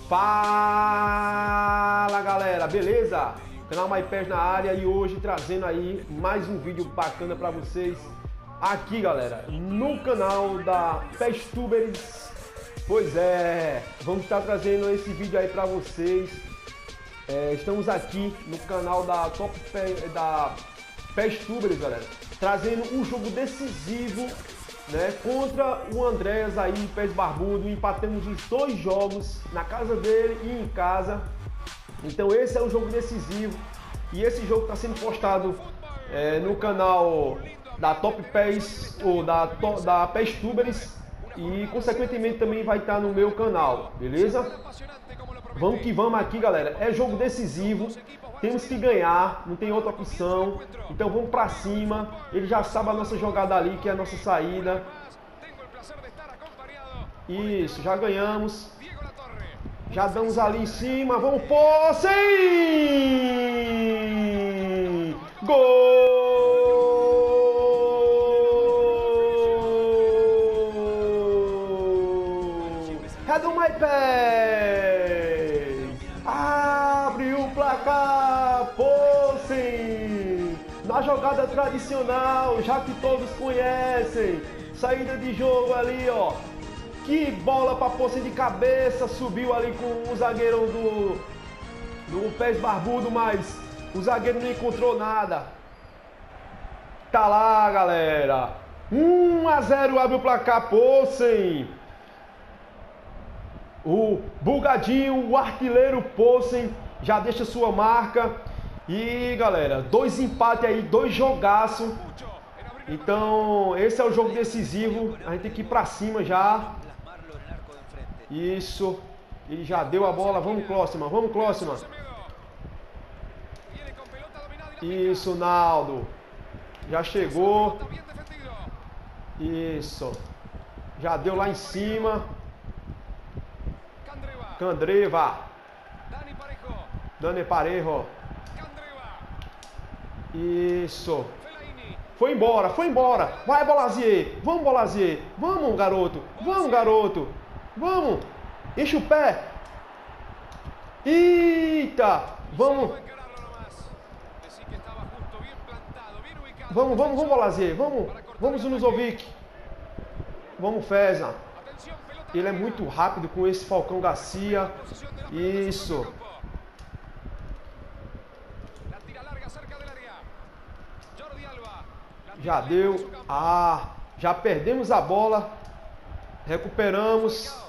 Fala galera, beleza? Canal MyPES na área e hoje trazendo aí mais um vídeo bacana para vocês aqui galera, no canal da PEStubers. Pois é, vamos estar trazendo esse vídeo aí para vocês. Estamos aqui no canal da PEStubers galera, trazendo um jogo decisivo, né, contra o Andréas aí, Pés Barbudo. Empatamos os dois jogos na casa dele e em casa. Então esse é um jogo decisivo e esse jogo está sendo postado no canal da Top PES ou da PEStubers e consequentemente também vai estar no meu canal, beleza? Vamos que vamos aqui galera, é jogo decisivo, temos que ganhar, não tem outra opção, então vamos pra cima. Ele já sabe a nossa jogada ali, que é a nossa saída. Isso, já ganhamos, já damos ali em cima, vamos pôr, sim! Gol! É do MyPES! Abre o placar, Poulsen! Na jogada tradicional, já que todos conhecem. Saída de jogo ali, ó. Que bola para Poulsen de cabeça, subiu ali com o zagueiro do Pés Barbudo, mas o zagueiro não encontrou nada. Tá lá, galera. 1-0, abre o placar, Poulsen. O bugadinho, o artilheiro Poulsen já deixa sua marca. E galera, dois empates aí, dois jogaços. Então esse é o jogo decisivo. A gente tem que ir pra cima já. Isso. Ele já deu a bola, vamos Clóssima, vamos Clóssima. Isso, Naldo. Já chegou. Isso. Já deu lá em cima. Candreva. Dani Parejo. Isso. Foi embora, foi embora. Vai, Bolazier. Vamos, Bolazier. Vamos, garoto. Vamos, garoto. Vamos. Enche o pé. Eita. Vamos. Vamos, Bolazier. Vamos, Zunuzovic. Vamos, Feza. Ele é muito rápido com esse Falcão Garcia. Isso. Já deu. Já perdemos a bola. Recuperamos.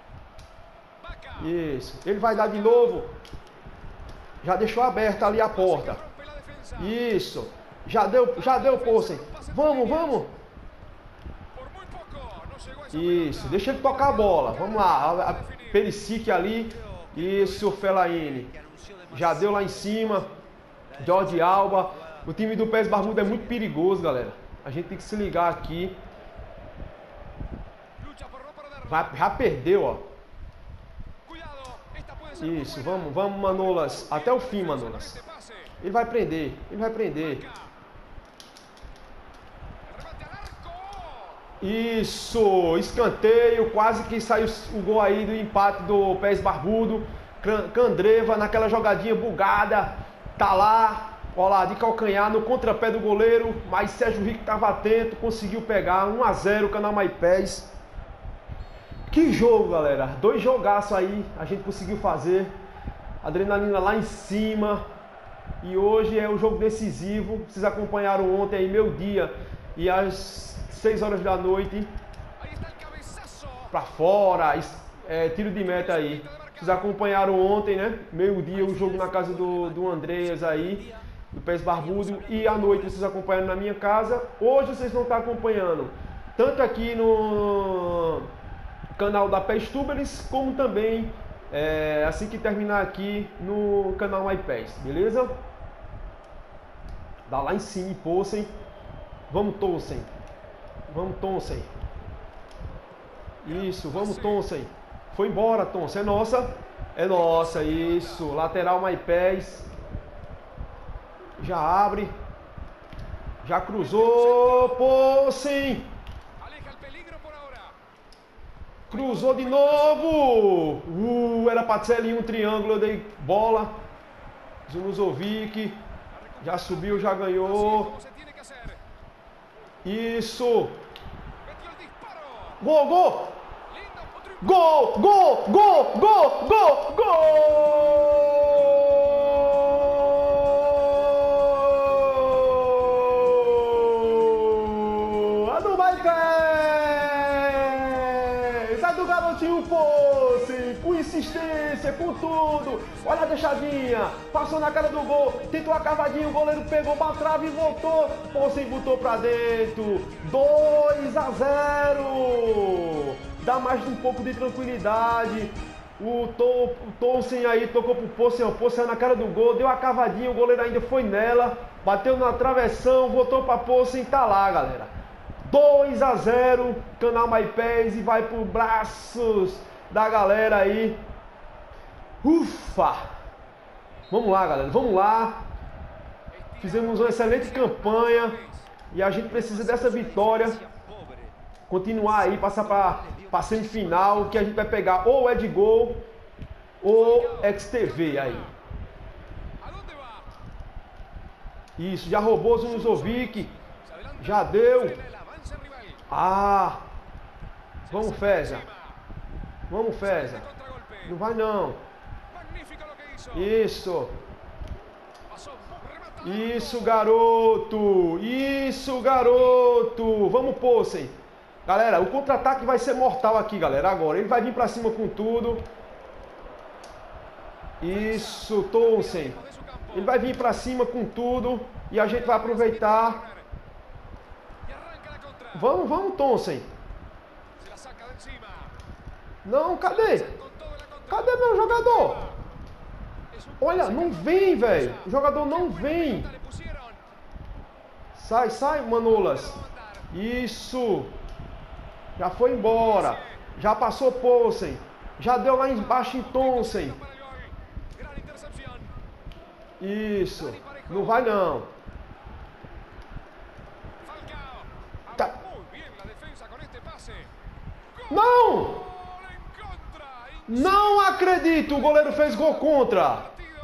Isso. Ele vai dar de novo. Já deixou aberta ali a porta. Isso. Já deu, Poulsen. Vamos. Isso, deixa ele tocar a bola. Vamos lá, a Perisic ali. Isso, Fellaini. Já deu lá em cima. Jordi Alba. O time do Pés Barbudo é muito perigoso, galera. A gente tem que se ligar aqui. Já perdeu, ó. Isso, vamos, Manolas. Até o fim, Manolas. Ele vai prender. Isso, escanteio, quase que saiu o gol aí do empate do Pés Barbudo. Candreva naquela jogadinha bugada, tá lá, ó lá, de calcanhar no contrapé do goleiro, mas Sérgio Rico estava atento, conseguiu pegar. 1-0, canal MyPES. Que jogo, galera, dois jogaços aí, a gente conseguiu fazer. Adrenalina lá em cima. E hoje é o jogo decisivo. Vocês acompanharam ontem aí, meu dia, e às 6 horas da noite, pra fora, tiro de meta aí. Vocês acompanharam ontem, né? Meio-dia o jogo na casa do Andréas aí, do Pés Barbudo. E à noite vocês acompanharam na minha casa. Hoje vocês vão estar acompanhando tanto aqui no canal da PEStubers, como também assim que terminar aqui no canal MyPES, beleza? Dá lá em cima, Poulsen. Vamos, Poulsen. Vamos, Poulsen. Isso, vamos, Poulsen. Foi embora, Poulsen. É nossa. É nossa, isso. Lateral MyPES. Já abre. Já cruzou. Poulsen. Cruzou de novo. Era pra ser ali um triângulo, eu dei bola. Zunuzovic. Já subiu, já ganhou. Isso. Gol, gol. Gol, gol, gol, gol, gol, gol! A do Maicés! A do garotinho Posse! Com insistência, com tudo! Olha a deixadinha! Passou na cara do gol, tentou a cavadinha, o goleiro pegou pra trave e voltou. Posse botou pra dentro. 2-0! Dá mais um pouco de tranquilidade. O Townsend aí tocou pro Posse, o Posse na cara do gol, deu a cavadinha, o goleiro ainda foi nela, bateu na travessão, voltou pra Posse e tá lá, galera. 2-0, Canal MyPES e vai pro braços da galera aí. Ufa! Vamos lá, galera, vamos lá. Fizemos uma excelente campanha e a gente precisa dessa vitória. Continuar aí, passar para semifinal, que a gente vai pegar ou Edgol ou XTV aí. Isso, já roubou o Zunuzovic. Já deu. Ah! Vamos, Feza. Vamos, Feza. Não vai não. Isso. Isso, garoto. Isso, garoto. Vamos, Posse. Galera, o contra-ataque vai ser mortal aqui, galera. Agora, ele vai vir pra cima com tudo. Isso, Townsend. Ele vai vir pra cima com tudo. E a gente vai aproveitar. Vamos, vamos, Townsend. Não, cadê? Cadê meu jogador? Olha, não vem, velho. O jogador não vem. Sai, sai, Manolas. Isso. Já foi embora. Já passou Poulsen. Já deu lá embaixo em Townsend. Isso. Não vai não. Tá. Não! Não acredito. O goleiro fez gol contra.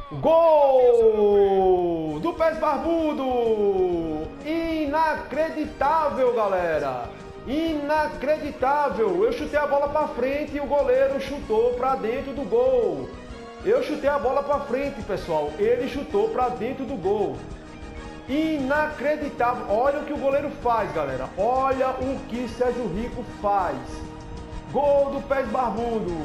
Gol do Pés Barbudo. Inacreditável, galera. Inacreditável. Eu chutei a bola para frente e o goleiro chutou para dentro do gol. Eu chutei a bola para frente, pessoal. Ele chutou para dentro do gol. Inacreditável. Olha o que o goleiro faz, galera. Olha o que Sérgio Rico faz. Gol do Pés Barbudo.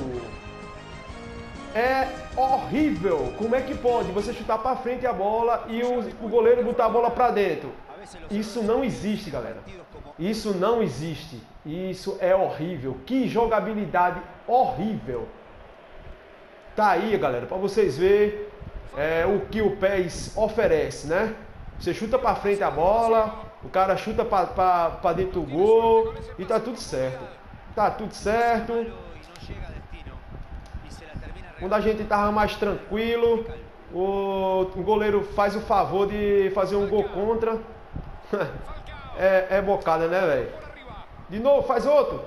É horrível. Como é que pode você chutar para frente a bola e o goleiro botar a bola para dentro? Isso não existe, galera. Isso não existe. Isso é horrível. Que jogabilidade horrível. Tá aí, galera, para vocês verem o que o PES oferece, né? Você chuta para frente a bola, o cara chuta para dentro do gol e tá tudo certo. Tá tudo certo. Quando a gente tava mais tranquilo, o goleiro faz o favor de fazer um gol contra. É bocada, né, velho? De novo, faz outro.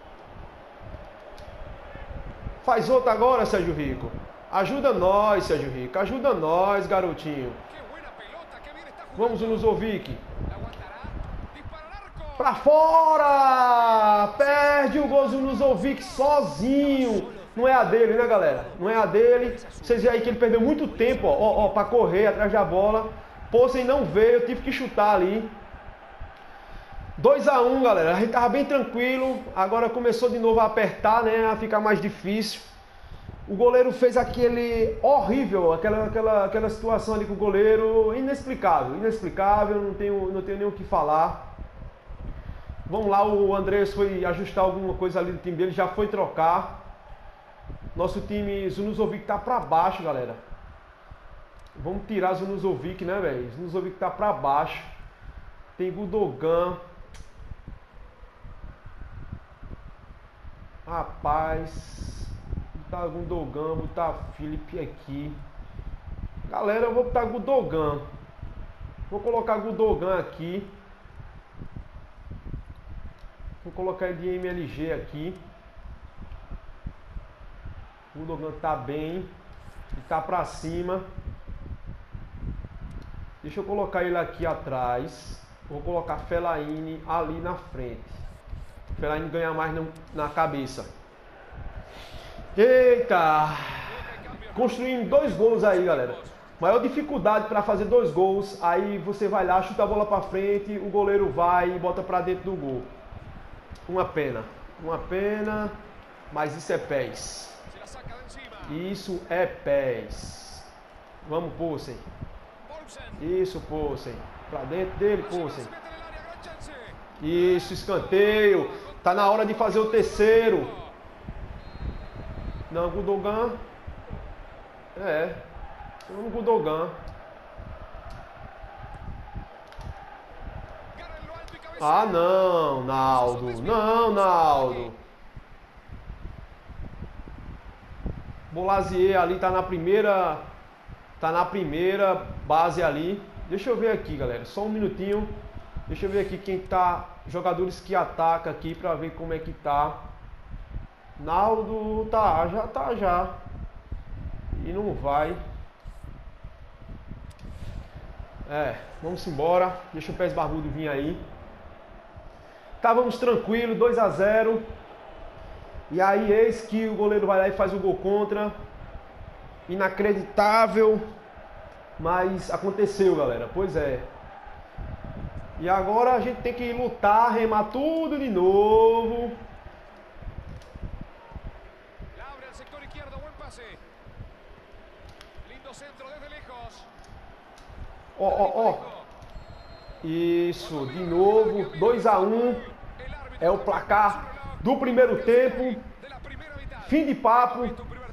Faz outro agora, Sérgio Rico. Ajuda nós, Sérgio Rico. Ajuda nós, garotinho. Vamos, Zunuzovic. Pra fora! Perde o gol Zunuzovic sozinho. Não é a dele, né, galera? Não é a dele. Vocês veem aí que ele perdeu muito tempo, ó, pra correr atrás da bola. Poulsen não veio, eu tive que chutar ali. 2-1, galera. A gente tava bem tranquilo. Agora começou de novo a apertar, né? A ficar mais difícil. O goleiro fez aquele horrível, aquela situação ali com o goleiro. Inexplicável, inexplicável. Não tenho nem o que falar. Vamos lá, o Andrés foi ajustar alguma coisa ali do time dele. Já foi trocar. Nosso time Zunuzovic tá pra baixo, galera. Vamos tirar Zunuzovic, né, velho? Zunuzovic tá pra baixo. Tem Gundogan. Rapaz. Botar Gundogan, botar Felipe aqui. Galera, eu vou botar Gundogan. Vou colocar Gundogan aqui. Vou colocar ele de MLG aqui. O Gundogan tá bem. Ele tá pra cima. Deixa eu colocar ele aqui atrás. Vou colocar Fellaini ali na frente. Fellaini ganha mais na cabeça. Eita! Construindo 2 gols aí, galera. Maior dificuldade para fazer 2 gols. Aí você vai lá, chuta a bola para frente, o goleiro vai e bota para dentro do gol. Uma pena. Uma pena. Mas isso é pés. Isso é pés. Vamos, Poulsen. Isso, Poulsen. Para dentro dele, Poulsen. Isso, escanteio. Tá na hora de fazer o terceiro. Não, Gundogan. Vamos, Gundogan. Ah, não, Naldo. Não, Naldo. Bolazier ali tá na primeira. Tá na primeira base ali. Deixa eu ver aqui, galera. Só um minutinho. Deixa eu ver aqui quem tá. Jogadores que atacam aqui pra ver como é que tá. Naldo tá já. E não vai. Vamos embora. Deixa o Pés Barbudo vir aí. Estávamos tranquilos, 2 a 0. E aí, eis que o goleiro vai lá e faz o gol contra. Inacreditável. Mas aconteceu, galera. Pois é. E agora a gente tem que lutar, remar tudo de novo. Ó. Isso, de novo. 2 a 1. É o placar do primeiro tempo. Fim de papo.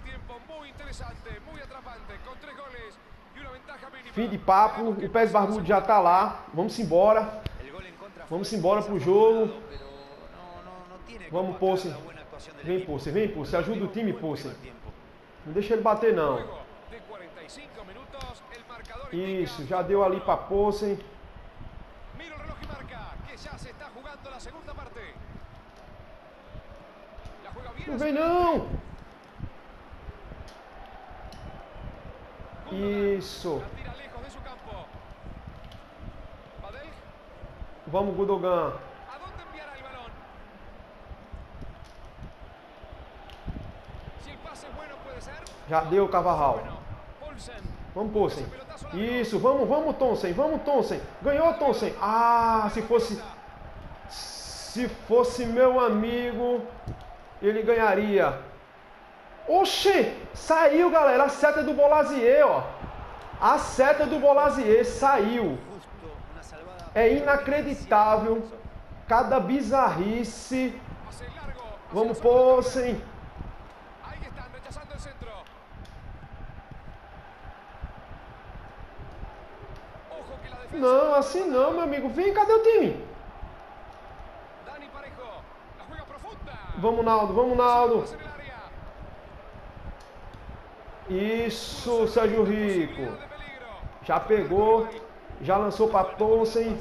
Fim de papo. O Pés Barbudo já tá lá. Vamos embora. Vamos embora pro jogo. Vamos, Poulsen. Vem, Poulsen. Vem, Poulsen. Ajuda o time, Poulsen. Não deixa ele bater, não. Isso, já deu ali para Poulsen. Não vem não! Isso. Vamos, Gundogan. Já deu, Carvajal. Vamos, Poulsen. Isso, vamos, Townsend. Vamos, Townsend. Ganhou, Townsend. Ah, se fosse meu amigo, ele ganharia. Oxê, saiu, galera. A seta do Bolazier, ó. A seta do Bolazier saiu. É inacreditável. Cada bizarrice. Vamos, Poulsen. Não, assim não, meu amigo. Vem, cadê o time? Vamos, Naldo, vamos, Naldo. Isso, Sérgio Rico. Já pegou, já lançou para Poulsen.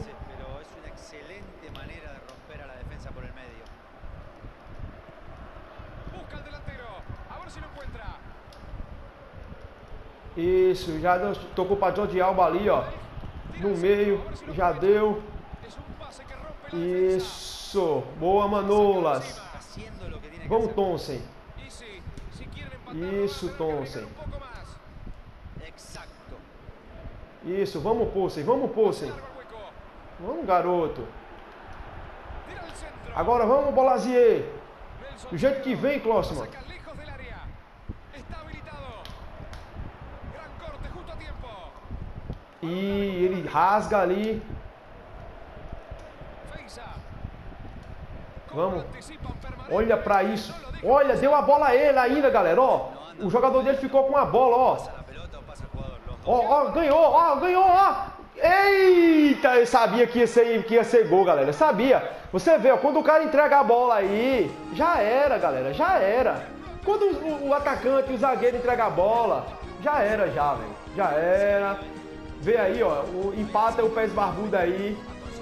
Isso, já tocou para Jordi Alba ali, ó. No meio, já deu. Isso, boa, Manolas. Vamos, Townsend. Isso, Townsend. Isso, vamos, Poulsen, vamos, Poulsen. Vamos, garoto. Agora vamos, Bolazier. Do jeito que vem, Klossman. E ele rasga ali. Vamos. Olha pra isso. Olha, deu a bola a ele ainda, galera. Ó, o jogador dele ficou com a bola, ó. Ó, ganhou, ó. Eita, eu sabia que ia ser gol, galera. Eu sabia. Você vê, ó, quando o cara entrega a bola aí, já era, galera. Já era. Quando o atacante, o zagueiro entrega a bola, já era, velho. Já era. Vê aí, ó, empata o Pés Barbudo aí.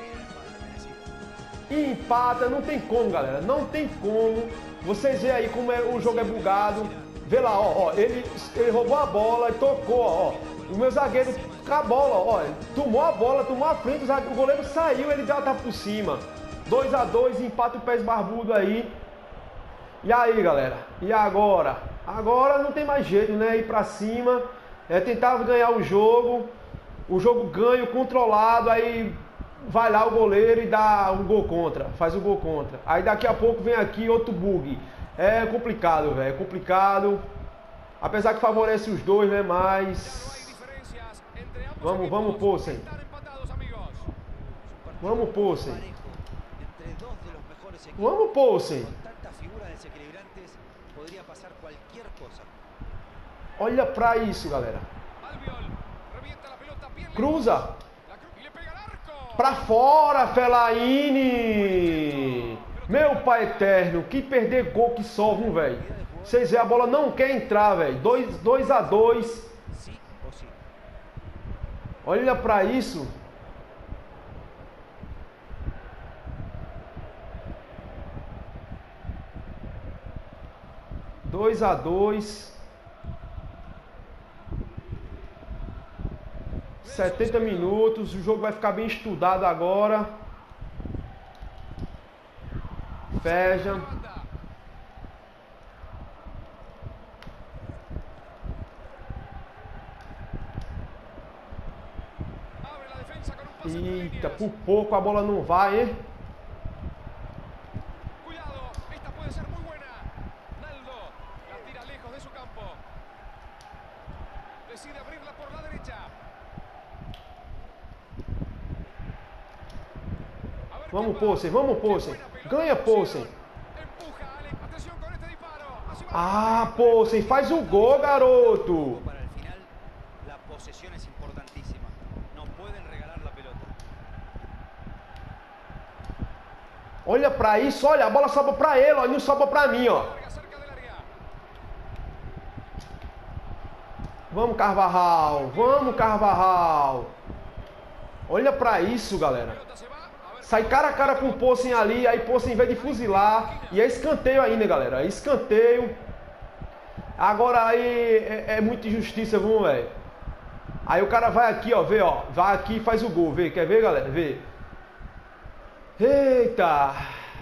E empata, não tem como, galera. Não tem como. Vocês veem aí como o jogo é bugado. Vê lá, ó, ele roubou a bola e tocou, ó. O meu zagueiro com a bola, ó, tomou a bola, tomou a frente, o goleiro saiu, ele já tá por cima. 2 a 2, empata o Pés Barbudo aí. E aí, galera? E agora? Agora não tem mais jeito, né? Ir pra cima, tentar ganhar o jogo ganho, controlado, aí vai lá o goleiro e dá um gol contra, faz o gol contra. Aí daqui a pouco vem aqui outro bug. É complicado, velho, é complicado. Apesar que favorece os dois, né? Mas vamos Poulsen. Vamos Poulsen. Vamos Poulsen. Olha pra isso, galera. Cruza. Pra fora, Fellaini. Meu pai eterno, que perder gol que só, velho. Vocês veem, a bola não quer entrar, velho. 2 a 2. Olha pra isso. Dois a 2. 70 minutos, o jogo vai ficar bem estudado agora. Fecha. Eita, por pouco a bola não vai, hein? Vamos, Poulsen, vamos, Poulsen. Ganha, Poulsen. Ah, Poulsen, faz o gol, garoto. Olha pra isso, olha, a bola sobra pra ele, ó, e não sobra pra mim, ó. Vamos, Carvajal, vamos, Carvajal. Olha pra isso, galera. Sai cara a cara com o Poulsen ali, aí Poulsen, em vez de fuzilar, e é escanteio ainda, galera, é escanteio. Agora aí é muita injustiça, vamos, velho. Aí o cara vai aqui, ó, vê, ó, vai aqui e faz o gol, vê, quer ver, galera, vê. Eita.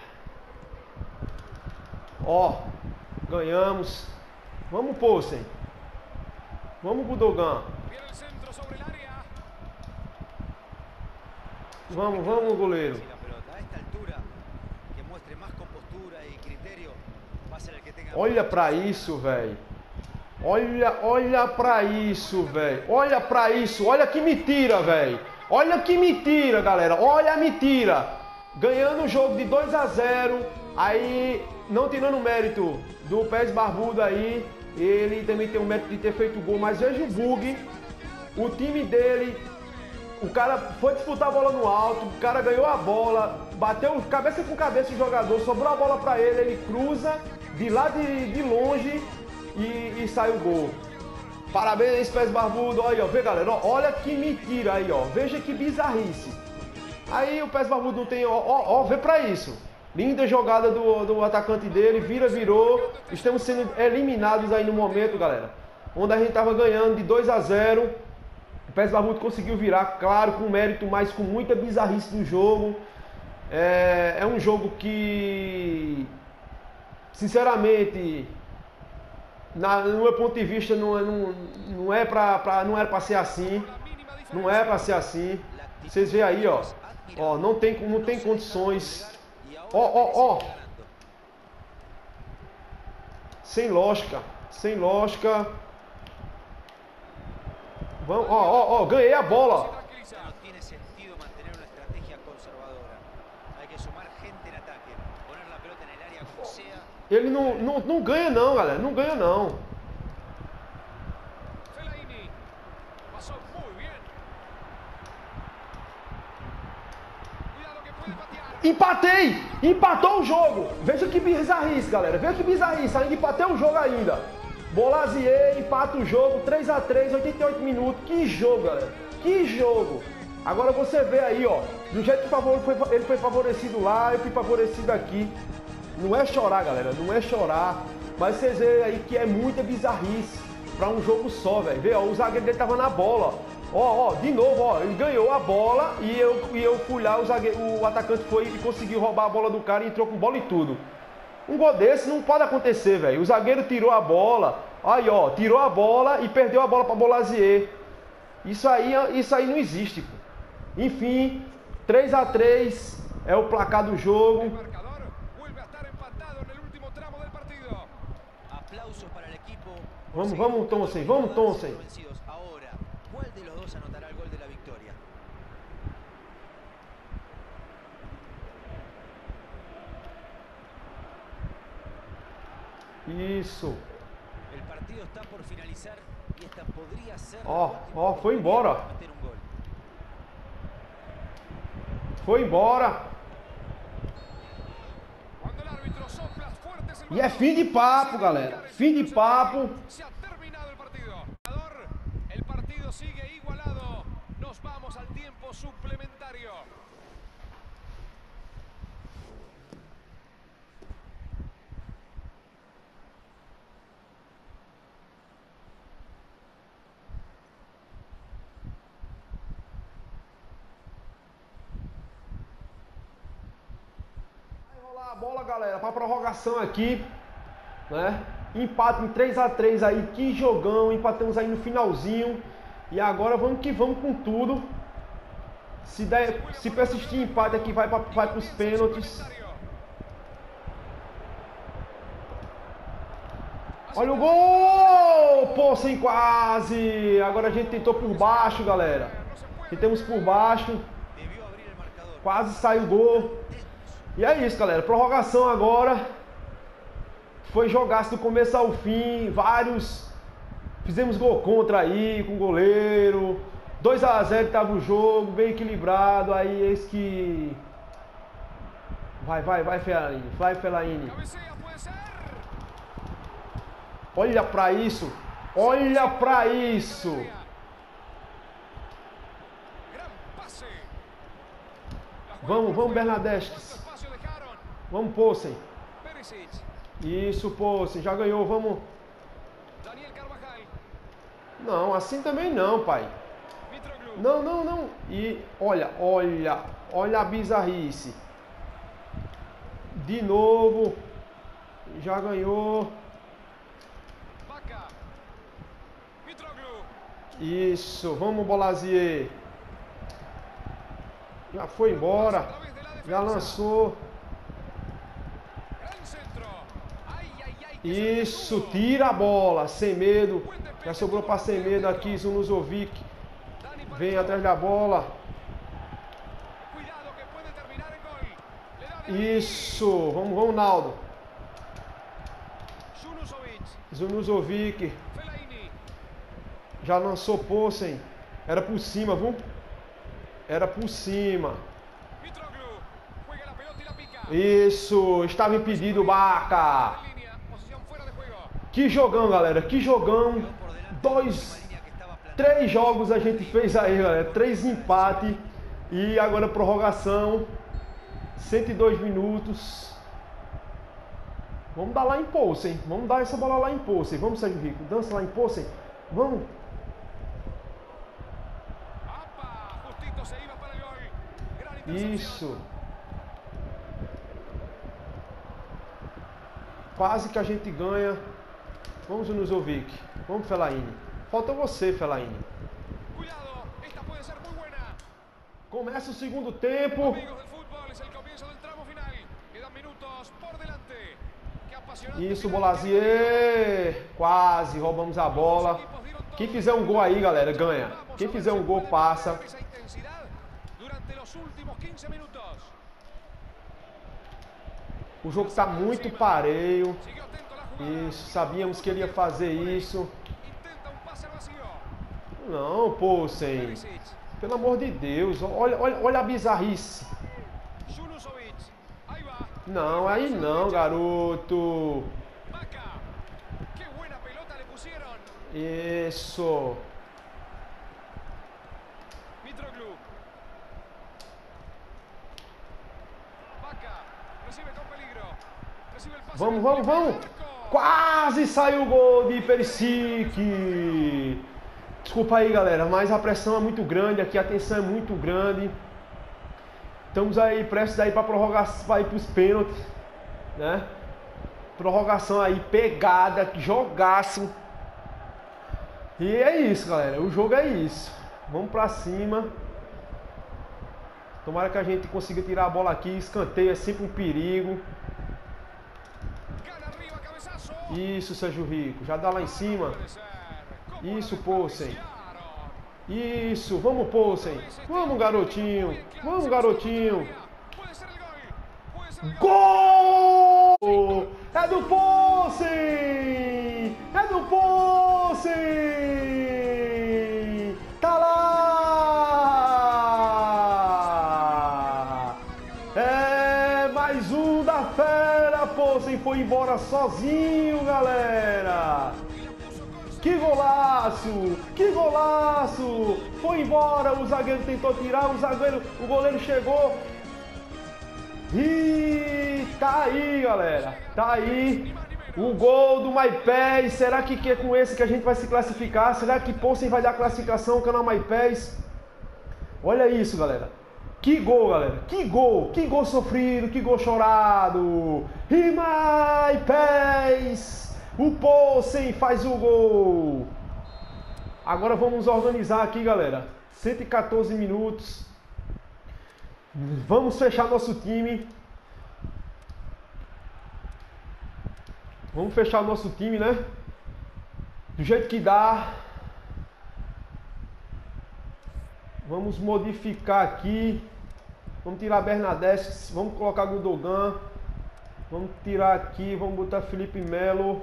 Ó, ganhamos. Vamos, Poulsen. Vamos, Gundogan. Vamos, goleiro. Olha pra isso, velho. Olha pra isso, velho. Olha pra isso. Olha que mentira, velho. Olha que mentira, galera. Olha a mentira. Ganhando o jogo de 2 a 0. Aí, não tirando mérito do Pés Barbudo aí. Ele também tem o mérito de ter feito o gol. Mas veja o bug. O time dele... O cara foi disputar a bola no alto, o cara ganhou a bola, bateu cabeça com cabeça o jogador, sobrou a bola pra ele, ele cruza de lá de longe e sai o gol. Parabéns, Pés Barbudo. Aí, ó, vê, galera, ó, olha que mentira aí, ó, veja que bizarrice. Aí o Pés Barbudo não tem, ó, vê pra isso. Linda jogada do atacante dele, virou. Estamos sendo eliminados aí no momento, galera, onde a gente tava ganhando de 2 a 0. O Pés Barbudo conseguiu virar, claro, com mérito, mas com muita bizarrice do jogo. É um jogo que, sinceramente, no meu ponto de vista, não era para ser assim. Não é para ser assim. Vocês veem aí, ó. Ó, não tem condições. Ó. Sem lógica. Vamos, ó, ganhei a bola. Ele não ganha não, galera. Não ganha não. Empatei! Empatou o jogo. Veja que bizarrice, galera. Veja que bizarrice. Ainda empatei o jogo ainda. Bolazier empata o jogo, 3 a 3, 88 minutos. Que jogo, galera. Que jogo. Agora você vê aí, ó. Do jeito que ele foi favorecido lá, eu fui favorecido aqui. Não é chorar, galera. Não é chorar. Mas vocês veem aí que é muita bizarrice para um jogo só, velho. Vê, ó, o zagueiro dele tava na bola. Ó, de novo, ó, ele ganhou a bola e eu fui lá, o atacante foi e conseguiu roubar a bola do cara e entrou com bola e tudo. Um gol desse não pode acontecer, velho. O zagueiro tirou a bola, aí ó, tirou a bola e perdeu a bola para Bolazier. Isso aí não existe, pô. Enfim, 3-3 é o placar do jogo. Vamos, Tonsen, vamos, Tonsen. Isso. Ó, foi embora. Foi embora. E é fim de papo, galera. Fim de papo. A bola, galera, para prorrogação aqui, né? Empate em 3-3 aí, que jogão, empatamos aí no finalzinho. E agora vamos que vamos com tudo. Se persistir empate aqui, vai para os pênaltis. Olha o gol! Pô, sem quase! Agora a gente tentou por baixo, galera. Tentamos por baixo. Quase saiu o gol. E é isso, galera. Prorrogação agora. Foi jogaço do começo ao fim. Fizemos gol contra aí, com o goleiro. 2-0 estava o jogo, bem equilibrado. Aí eis que... Vai, Fellaini. Vai, Fellaini. Olha pra isso. Olha pra isso. Vamos, Bernadeschi. Vamos, Poulsen. Isso, Poulsen. Já ganhou, vamos. Não, assim também não, pai. Não. E olha a bizarrice. De novo. Já ganhou. Isso, vamos, Bolazier. Já foi embora. Já lançou. Isso, tira a bola, sem medo. Já sobrou para sem medo aqui, Zunuzovic. Vem atrás da bola. Isso, vamos, Naldo. Zunuzovic. Já lançou Poulsen. Era por cima, viu? Era por cima. Isso, estava impedido o Barca. Que jogão, galera, que jogão. 3 jogos a gente fez aí, galera. 3 empates. E agora prorrogação. 102 minutos. Vamos dar lá em Poulsen. Vamos dar essa bola lá em Poulsen. Vamos, Sérgio Rico. Dança lá em Poulsen. Vamos. Isso. Quase que a gente ganha. Vamos, Zunuzovic. Vamos, Fellaini. Falta você, Fellaini. Começa o segundo tempo. Isso, Bolazier. Quase roubamos a bola. Quem fizer um gol aí, galera, ganha. Quem fizer um gol, passa. O jogo está muito pareio. Isso, sabíamos que ele ia fazer isso. Não, Poulsen. Pelo amor de Deus, olha a bizarrice. Não, aí não, garoto. Isso. Vamos. Quase saiu o gol de Perisic. Desculpa aí, galera, mas a pressão é muito grande aqui, a tensão é muito grande. Estamos aí prestes aí para prorrogação, para ir para os pênaltis, né? Prorrogação aí, pegada, jogaço. E é isso, galera, o jogo é isso. Vamos para cima. Tomara que a gente consiga tirar a bola aqui. Escanteio é sempre um perigo. Isso, Sérgio Rico, já dá lá em cima. Isso, Poulsen. Isso, vamos, Poulsen. Vamos, garotinho. Vamos, garotinho. Gol! É do Poulsen! É do Poulsen! Tá lá! É mais um da fera. Poulsen foi embora sozinho, galera. Que golaço! Que golaço! Foi embora, o zagueiro tentou tirar, o goleiro chegou. E tá aí, galera. Tá aí o gol do MyPES. Será que é com esse que a gente vai se classificar? Será que Poulsen vai dar classificação ao canal MyPES? Olha isso, galera. Que gol, galera. Que gol. Que gol sofrido, que gol chorado. E MyPES. O Poulsen faz o gol. Agora vamos organizar aqui, galera. 114 minutos. Vamos fechar nosso time. Vamos fechar nosso time, né? Do jeito que dá. Vamos modificar aqui. Vamos tirar Bernadette. Vamos colocar Gundogan. Vamos tirar aqui. Vamos botar Felipe Melo.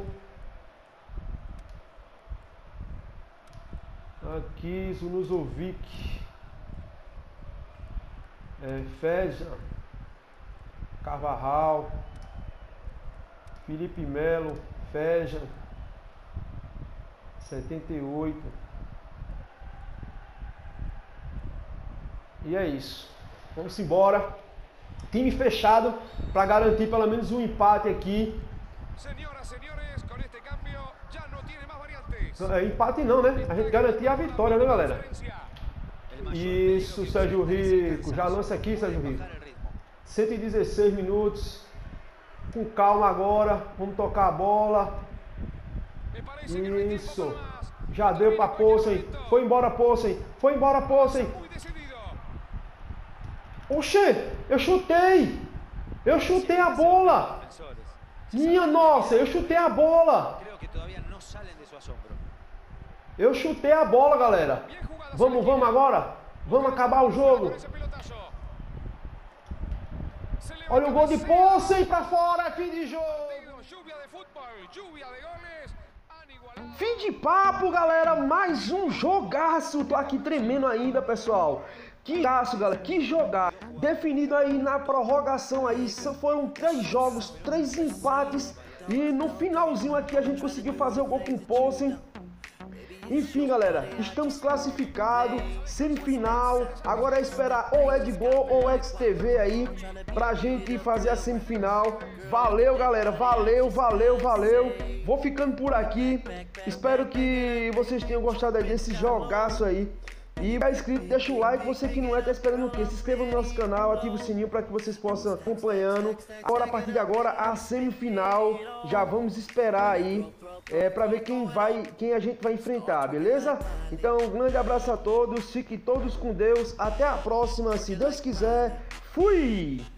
Aqui, Zunuzovic, Feja, Carvajal, Felipe Melo, Feja, 78. E é isso. Vamos embora. Time fechado para garantir pelo menos um empate aqui. Empate não, né? A gente garantia a vitória, né, galera? Isso, Sérgio Rico. Já lança aqui, Sérgio Rico. 116 minutos. Com calma agora. Vamos tocar a bola. Isso. Já deu para Poulsen. Foi embora, Poulsen. Foi embora, Poulsen. Oxê, eu chutei. Eu chutei a bola. Minha nossa, eu chutei a bola. Eu chutei a bola, galera. Vamos agora. Vamos acabar o jogo. Olha o gol de Poulsen pra fora. Fim de jogo. Fim de papo, galera. Mais um jogaço. Tô aqui tremendo ainda, pessoal. Que jogaço, galera. Que jogar. Definido aí na prorrogação aí. Foram 3 jogos, 3 empates. E no finalzinho aqui a gente conseguiu fazer o gol com o Poulsen. Enfim, galera, estamos classificados, semifinal. Agora é esperar ou Edgol ou XTV aí pra gente fazer a semifinal. Valeu, galera, valeu. Vou ficando por aqui. Espero que vocês tenham gostado desse jogaço aí. E é inscrito, deixa o like. Você que não é, tá esperando o quê? Se inscreva no nosso canal, ative o sininho para que vocês possam acompanhando. Agora, a partir de agora, a semifinal. Já vamos esperar aí para ver quem a gente vai enfrentar, beleza? Então, um grande abraço a todos. Fiquem todos com Deus. Até a próxima, se Deus quiser. Fui!